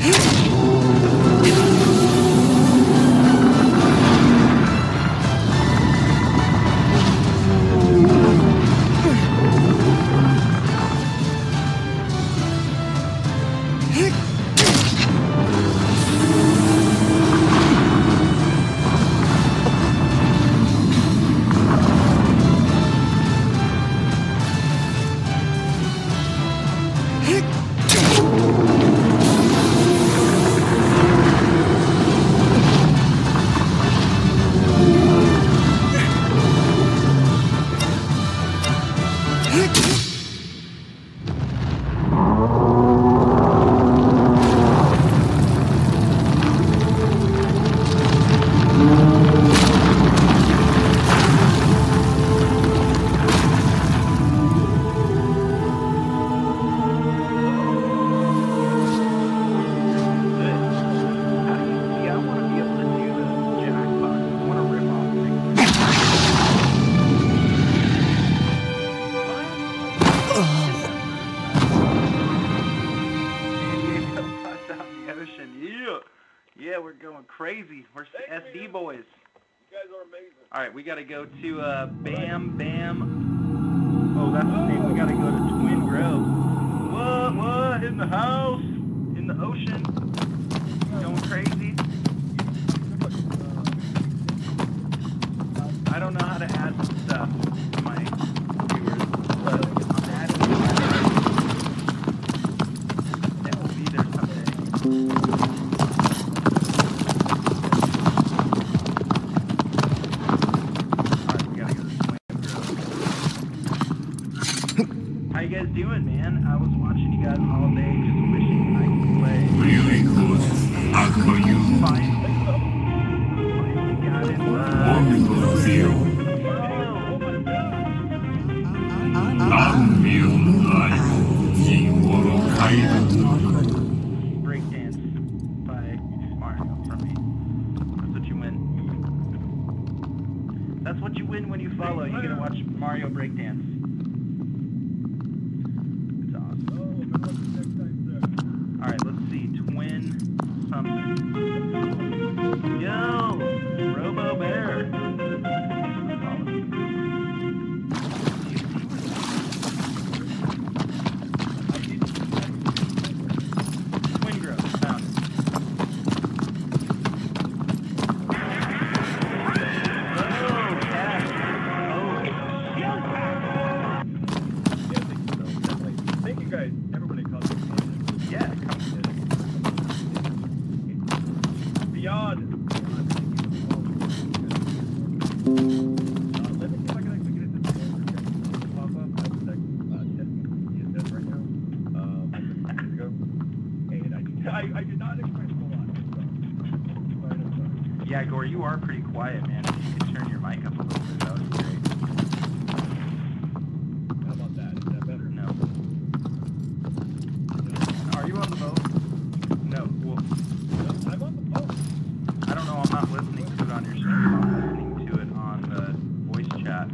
Yeah, we're going crazy. We're SD boys. You guys are amazing. Alright, we gotta go to, Bam Bam. Oh, that's the name. We gotta go to Twin Groves. What? In the house? In the ocean? Going crazy? I don't know how to add some stuff to my viewers, but I'm adding it. It will be there someday. How you guys doing, man? I was watching you guys all day, just wishing I could play. Really good. How are you? Finally got it. Wonderful feel. Unreal life in Morokaido. Breakdance by Mario for me. That's what you win. That's what you win when you follow. You get to watch Mario breakdance. Alright, let's see. Twin something. Yo! Robo Bear! Twin Groves, found it. Oh, cat! Thank you guys. Everybody comes. Yeah, come Beyond. Let me see if I can actually get it to pop up. I was testing ESS right now. Like 5 minutes ago. And I did not expect a whole lot. So. Yeah, Gore, you are pretty quiet, man. If you could turn your mic up a little bit, that would be great. How about that? Is that better? No. Are you on the boat? No. Well, I'm on the phone. I don't know. I'm not listening to it on your stream. I'm listening to it on the voice chat.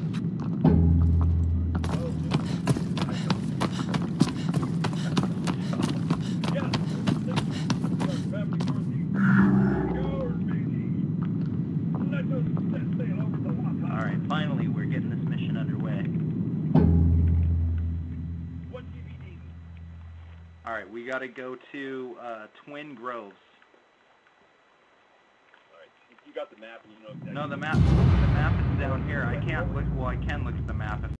Alright, finally, we're getting this mission underway. Alright, we gotta go to, Twin Groves. Alright, you got the map and you know exactly. No, the map is down here. I can't look, well, I can look at the map if